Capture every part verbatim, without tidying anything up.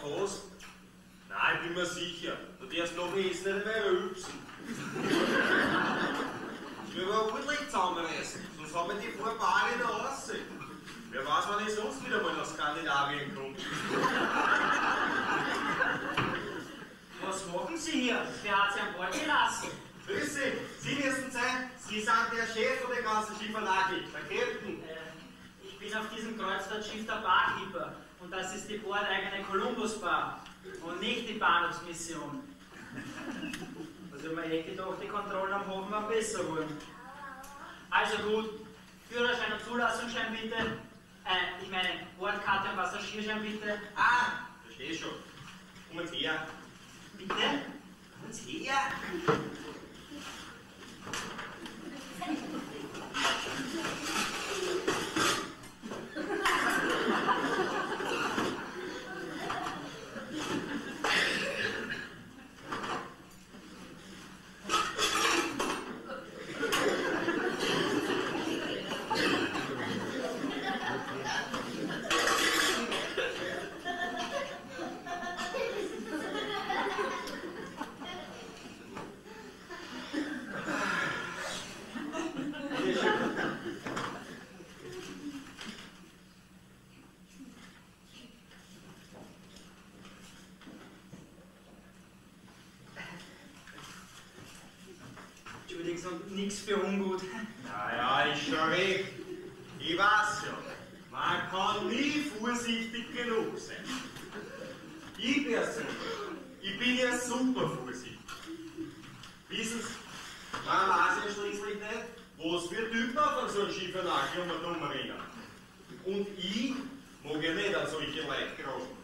was? Nein, ich bin mir sicher. Du darfst noch essen, nicht mehr rülpsen. Ich will aber ordentlich zusammenreißen, sonst haben wir die vor Bali da raus. Wer weiß, wann ich sonst wieder mal nach Skandinavien komme. Was machen Sie hier? Wer hat Sie an Bord gelassen? Grüß Sie, Sie müssen sein, Sie sind der Chef von der ganzen Schifferlage, der Captain. Äh, ich bin auf diesem Kreuzfahrtschiff der Barkeeper und das ist die bordeigene Columbus-Bar und nicht die Bahnhofsmission. Also ich mir hätte gedacht, die Kontrollen am Hafen waren besser wurden. Also gut, Führerschein und Zulassungsschein bitte. Äh, ich meine, Bordkarte und Passagierschein bitte. Ah, verstehe schon. Komm jetzt her. Bitte? Komm jetzt her. Und nichts für ungut. Naja, ist schon recht. Ich weiß ja, man kann nie vorsichtig genug sein. Ich persönlich, ich bin ja super vorsichtig. Wissen Sie, man weiß ja schließlich nicht, was für Typen auf so ein Schiff nachher um eine Nummer rennen. Und ich mag ja nicht an solche Leute geraten.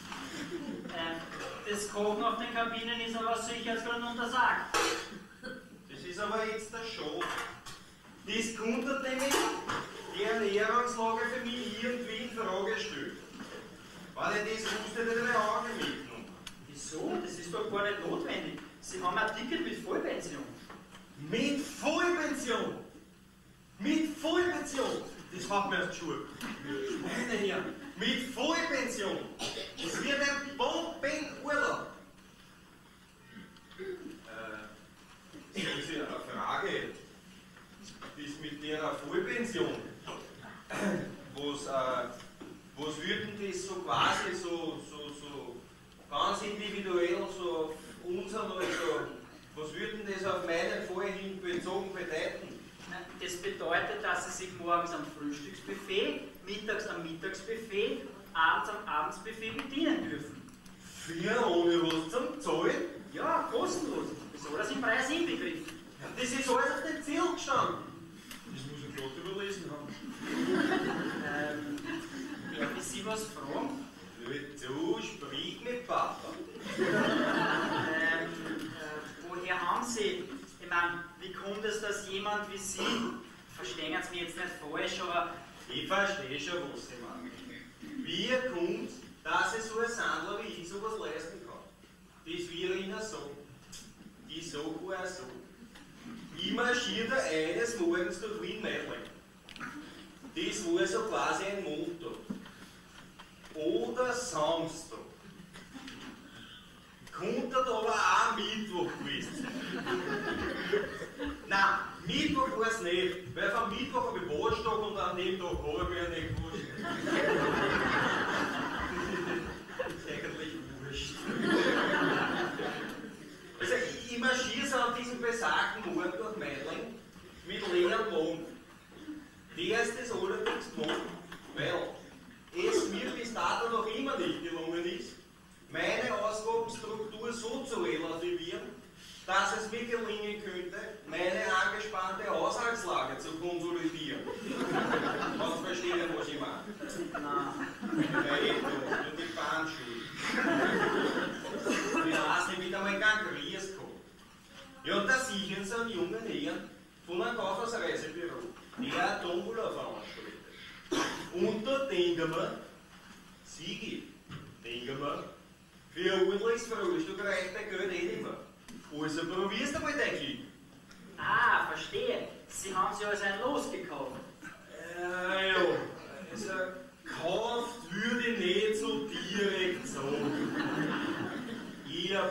Äh, das Kochen auf den Kabinen ist aber aus Sicherheitsgründen untersagt. Das ist aber jetzt der Show. Das könnte nämlich die Ernährungslage für mich irgendwie in Frage stellen. Weil ich das wusste, hätte ich auch nicht mitgenommen. Wieso? Das ist doch gar nicht notwendig. Sie haben ein Ticket mit Vollpension. Mit Vollpension? Mit Vollpension? Das macht mir auf die Schuhe. Meine Herren, mit Vollpension. Das wird ein Bombenurlaub. Äh, das ist ja eine Frage. Das mit der Vollpension. Was, äh, was würde denn das so quasi so, so, so ganz individuell so auf unseren, also, was würde denn das auf meinen Fall hin bezogen bedeuten? Das bedeutet, dass Sie sich morgens am Frühstücksbuffet, mittags am Mittagsbuffet und abends am Abendsbuffet bedienen dürfen. Für ohne was zum Zahlen? Ja, kostenlos. Das ist alles im Preis inbegriffen. Das ist alles auf dem Ziel gestanden. Das muss ich glatt überlesen haben. ähm, darf ich Sie was fragen? Du, sprich mit Papa. ähm, äh, woher haben Sie, ich meine, wie kommt es, dass jemand wie Sie, verstehen Sie mich jetzt nicht falsch, aber... Ich verstehe schon, was Sie meinen. Wie kommt es, dass ich so ein Sandler wie ich sowas leisten kann? Das wir Ihnen sagen. Ich sage auch so. Ich marschiere da eines Morgens durch Wien-Meidling. Das war so quasi ein Montag. Oder Samstag. Könnte aber auch Mittwoch gewesen sein. Nein, Mittwoch war es nicht, weil vom Mittwoch habe ich Wohlstock und an dem Tag habe ich mir nicht gewusst. Das ist eigentlich wurscht. Also ich marschiere so an diesem besagten Morgen durch Meidling mit leerem Mond. Der ist das allerdings gemacht, weil es mir bis dato noch immer nicht gelungen ist, meine Ausgabenstruktur so zu relativieren, dass es mir gelingen könnte, meine angespannte Haushaltslage zu konsolidieren. Kannst du verstehen, was ich meine? Nein. Ja, eben, nur die Bahnschuhe. Ich weiß nicht, wie da mein Gang Ries gehabt. Ja, und da sichern sie einen jungen Herrn von einem Kaufhausreisebüro, der eine Tombola veranstaltet. Und da denken wir, Sigi, denken wir, für ein ordentliches Frühstück reicht der Geld eh nicht mehr. Also probierst du mal dein Glück. Ah, verstehe. Sie haben sich also ein Los gekauft. Äh, ja, also, kauft würde ich nicht so direkt sagen.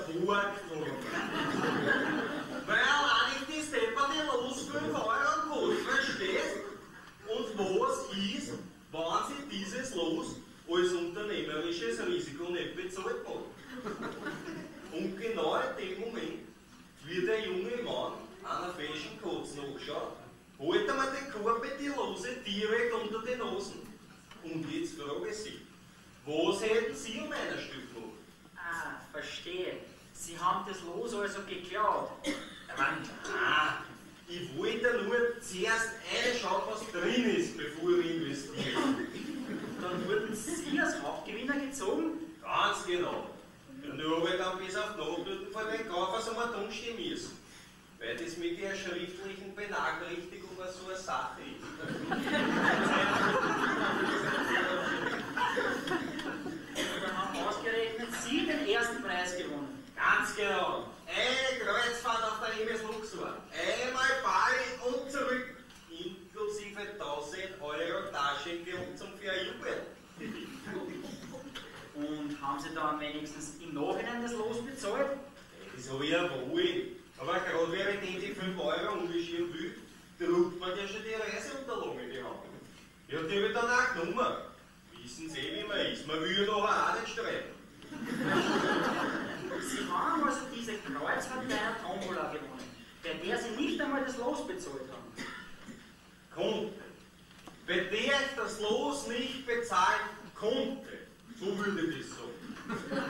Burgturm. Weil allein nicht die Stepper die los fünf Euro gut, verstehst? Und was ist, wenn sie dieses Los als unternehmerisches Risiko nicht bezahlt haben? Und genau in dem Moment, wie der junge Mann einer Fashion Codes nachschaut, holt er mir die Korbe, die Lose direkt unter die Nasen. Und jetzt frage ich Sie, was hätten Sie um ein Stück gemacht? Ah, verstehe. Sie haben das Los also geklaut. Ah, ich wollte nur zuerst reinschauen, was drin ist, bevor ich investiere. Dann wurden Sie als Hauptgewinner gezogen? Ganz genau. Und ich habe dann bis auf die Nachdrücken von den Kaufers einmal dumm stehen müssen. Weil das mit der schriftlichen Benachrichtigung so eine Sache ist. Dann haben ausgerechnet Sie den ersten Preis gewonnen. Ganz genau. Eine Kreuzfahrt auf der M S Luxor. Einmal Bali und zurück. Inklusive tausend Euro Taschengeld zum Verjubeln. Und haben Sie dann wenigstens im Nachhinein das Los bezahlt? Das habe ich ja wohl. Aber gerade während ich die fünf Euro umgeschieren will, druckt man ja schon die Reiseunterlagen in die Hand. Ja, die habe ich dann auch genommen. Wissen Sie, wie man ist. Man will ja nachher auch nicht streiten. Sie haben also diese Kreuzfahrt bei einer Tombola gewonnen, bei der Sie nicht einmal das Los bezahlt haben. Konnte. Bei der ich das Los nicht bezahlen konnte. So würde ich das sagen.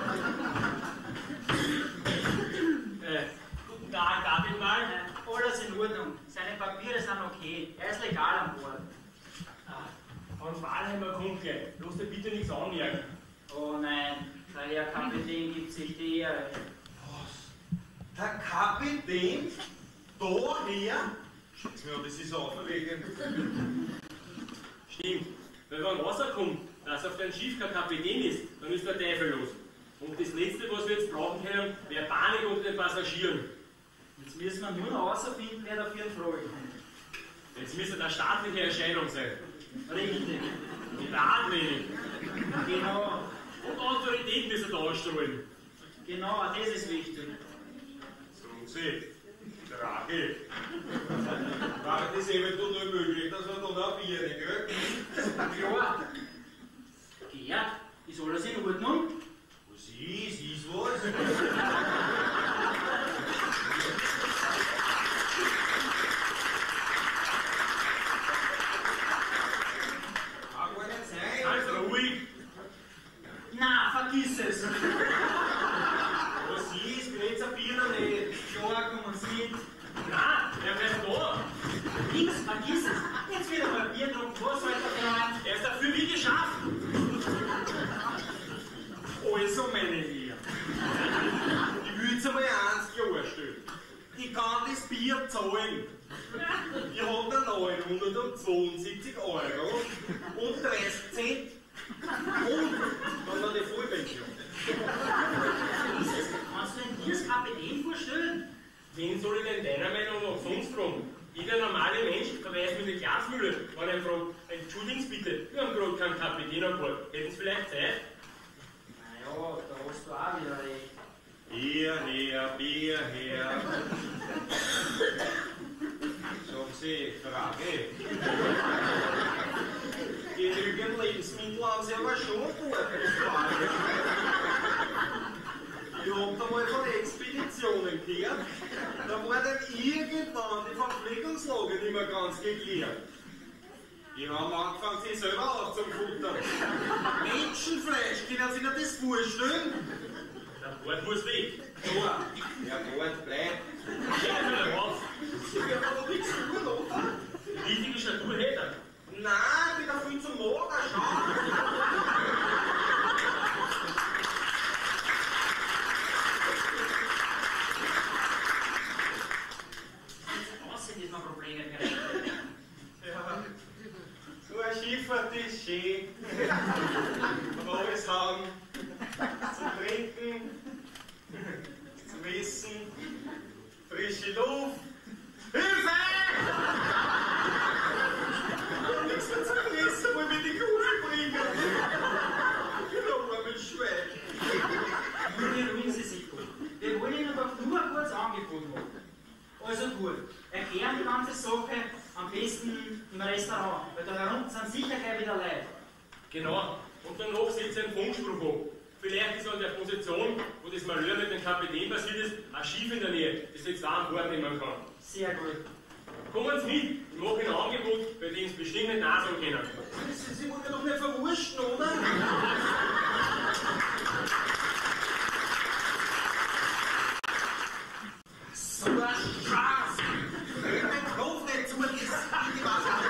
äh, guten Tag, darf ich mal? Äh, alles in Ordnung. Seine Papiere sind okay. Er ist legal an Bord. Ah, von Walheimer kommt gleich. Lass dir bitte nichts anmerken. Oh nein, der Herr Kapitän gibt sich die Ehre. Was? Der Kapitän? Daher? Schaut's mir an, das ist aufregend. Stimmt, weil wenn rauskommt, dass auf dein Schiff kein Kapitän ist, dann ist der Teufel los. Und das Letzte, was wir jetzt brauchen können, wäre Panik unter den Passagieren. Jetzt müssen wir nur noch herausfinden, wer dafür in Frage kommt. Jetzt müsste eine staatliche Erscheinung sein. Richtig. Geradlinig. Genau. Und Autorität müssen da ausstrahlen. Genau, das ist wichtig. Sagen Sie, Drache. War das eventuell nur möglich, dass wir da noch ein Bier kriegen? Klar. Gerd, ist alles in Ordnung? Was ist? Ist was? Kann gar nicht sein. Also ruhig. Na, vergiss es. Was ist? Bin jetzt ein Bier noch nicht. Klar, kommen Sie mit. Nein, er bleibt da. Nix, vergiss es. Jetzt wieder mal Bier getrunken. Was soll der Plan? Er ist dafür wie geschaffen. Also, meine Herren, ich will jetzt einmal eins klarstellen. Ich kann das Bier zahlen. Ich habe da neunhundertzweiundsiebzig Euro und dreißig Cent und dann noch die Vollpension. Kannst du denn dir als Kapitän vorstellen? Wen soll ich denn deiner Meinung nach sonst fragen? Jeder normale Mensch verweist mit der Glasmühle, wenn er ihn fragt, entschuldigen Sie bitte, wir haben gerade keinen Kapitän an Bord. Hätten Sie vielleicht Zeit? Naja, da hast du auch wieder recht. Hier her, Bier her. Sagen Sie, Frage. Genügend Lebensmittel haben Sie aber schon an Bord. Ich hab da mal von Expeditionen gehört, da war dann irgendwann die Verpflegungslage nicht mehr ganz geklärt. Die haben angefangen, sich selber aufzufuttern. Menschenfleisch, können Sie sich das vorstellen? Der Bord muss weg. Ja, der Bord bleibt. Geh wieder raus. Sie werden aber nichts tun, oder? Die richtige Statur hätte er. Nein, ich bin da viel zu mager, schau. Schifffahrt ist schön. Und alles haben. Zum Trinken, zum Essen, frische Luft. Hilfe! Nichts mehr zum Essen, wo wir die Kuchen bringen. Genau, armes Schwein. Beruhigen Sie sich gut. Wir sind sicher gleich wieder Leute. Genau. Und danach setzt ein Funkspruch an. Vielleicht ist an der Position, wo das Malheur mit dem Kapitän passiert ist, ein Schiff in der Nähe, das jetzt auch an Bord nehmen kann. Sehr gut. Kommen Sie mit, ich mache ein Angebot, bei dem Sie bestimmt nicht Nein sagen können. Sie, Sie wollen ja doch nicht verwurschen, oder? So ein Spaß! Hört den Kopf nicht zu, das ist die Wasser.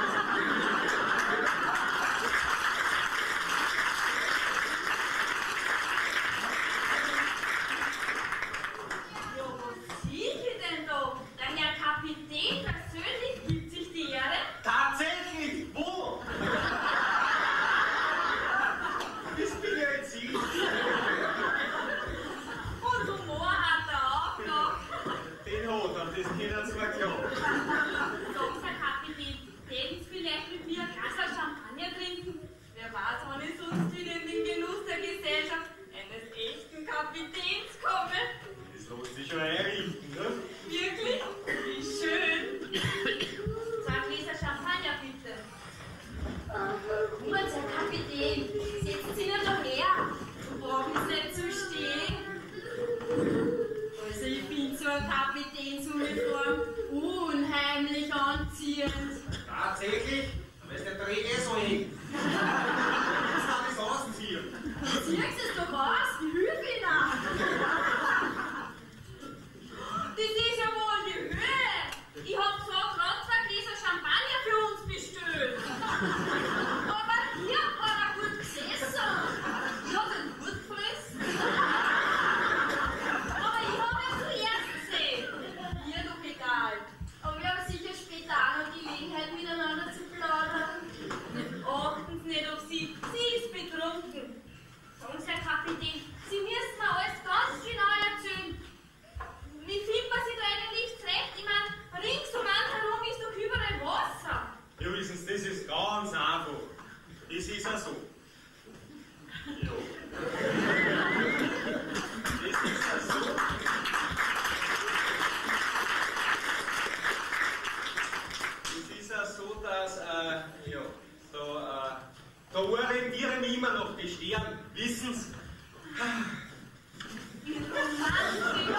Ja, was sehe ich denn da? Der Herr Kapitän persönlich gibt sich die Ehre. Tatsächlich! Wo? Das bin ja jetzt ich. Und Humor hat er auch noch. Den hat er, das können Sie mir glauben. Sagen Sie, Herr Kapitän, täten Sie vielleicht mit mir ein Glas Champagner trinken? Wer weiß, wann ich sonst wieder in den Genuss der Gesellschaft eines echten Kapitäns komme. Das lässt sich schon einrichten, ne? Wirklich? Wie schön. Zwei Gläser Champagner, bitte. Kommen Sie, Herr Kapitän, setzen Sie ihn doch her. Brauchen Sie nicht zu stehen. Also, ich bin so eine Kapitänsuniform unheimlich anziehend. Tatsächlich? Aber ist der Dreh eh so eng. Das kann ich ausziehen. Ziehen Sie es doch aus, ich hilf Ihnen. Das ist ja wohl die Höhe. Ich hab so gerade zwei Gläser Champagner für uns bestellt. Aber hier hat er gut gesessen. Ich hab ihn gut gefressen. Aber ich hab ihn zuerst gesehen. Mir doch egal. Aber wir haben sicher später auch noch Gelegenheit, miteinander zu plaudern. Achten Sie nicht auf sie. Sie ist betrunken. Sagen Sie, Herr Kapitän, Sie müssen mir alles ganz genau erzählen. Wie findet man sich da eigentlich zurecht? Ich meine, rings um einen herum ist doch überall Wasser. Ja, wissen Sie, das ist ganz einfach. Das ist ja so. Ja. Das ist ja so. Es ist ja so, dass, äh, ja, so, äh, da orientieren mich immer noch die Sterne. Wissen Sie? Wie romantisch.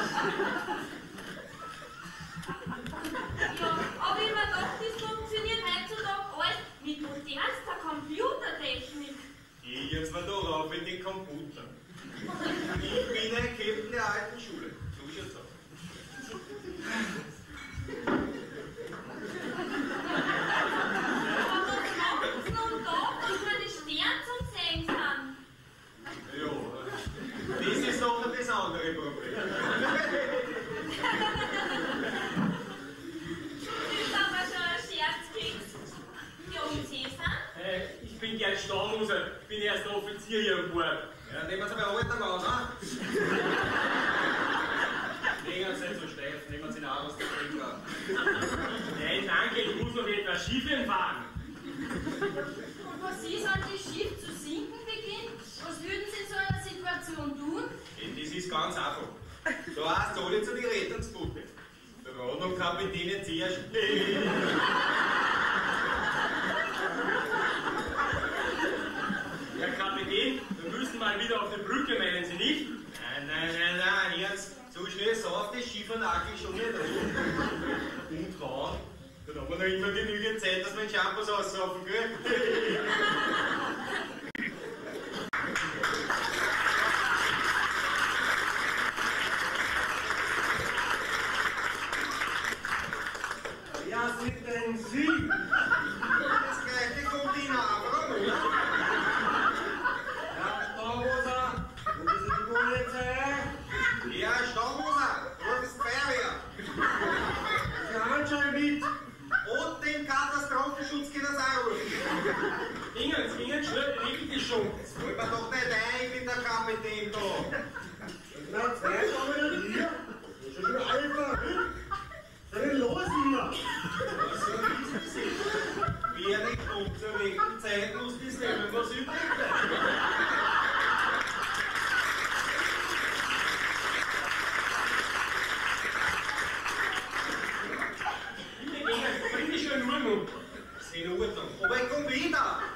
Ja, aber ich mir doch, das funktioniert heutzutage alles mit modernster Computertechnik. Ich gehe jetzt mal da rauf in die Computer. Ich bin ein Captain der alten Schule. So schaut's aus. Aber was macht Sie nun da, dass wir die Sterne zum Sehen sind? Ja, das ist noch das andere Problem. Das ist aber schon ein Scherzkeks. Ja, und Sie sind? Hey, ich bin gern Stammloser, ich bin erst Offizier hier an Bord. Ja, nehmen Sie bei Alter an, ne? Legen Sie nicht so steif, nehmen Sie ihn auch aus der Trinker. Nein, danke, ich muss noch etwas Schiffen fahren. Und was ist, wenn das Schiff zu sinken beginnt? Was würden Sie in so einer Situation tun? Das ist ganz einfach. Da heißt es alle zu die Rettungsboote. Der Rad und Kapitän jetzt sehr schnell. Herr Kapitän, wir müssen mal wieder auf die Brücke, meinen Sie nicht? Nein, nein, nein, nein, jetzt so schnell sauf das Schiff und Ackel schon nicht an. Und fahren. Dann haben wir noch immer genügend Zeit, dass wir den Shampoos aussaufen, gell? Ja, sind denn Sie? Das gleiche kommt Ihnen auch, oder? Ja, Stammhoser, wo ist die Polizei? Ja, Stammhoser, wo ist die Feuerwehr? Die Handschall mit. Und den Katastrophenschutz geht das auch rufen. Ingens, Ingens, schnell, regelt das schon. Jetzt wollen wir doch nicht ein, ich bin der Kapitän da. Na, zwei kommen nicht hier. Das ist schon Alpha. Was ist denn los hier? Wer nicht kommt zur rechten Zeit, muss das nehmen, was übrig bleibt. Bitte, Ingens, bring dich schon in Ordnung. Das ist in Ordnung. Aber ich komm wieder.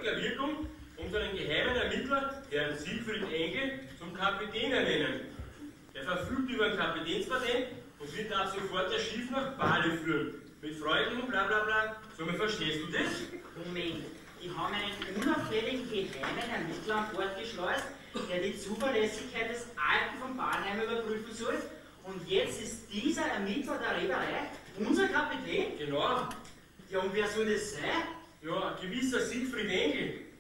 sofortiger Wirkung unseren geheimen Ermittler, Herrn Siegfried Engel, zum Kapitän ernennen. Er verfügt über ein Kapitänspatent und wird ab sofort das Schiff nach Bali führen. Mit Freuden und bla bla bla. Somit verstehst du das? Moment, die haben einen unauffälligen geheimen Ermittler an Bord geschleust, der die Zuverlässigkeit des Alten von Balheim überprüfen soll. Und jetzt ist dieser Ermittler der Reederei unser Kapitän? Genau. Ja, und wer soll das sein? Ja, ein gewisser Siegfried Engel.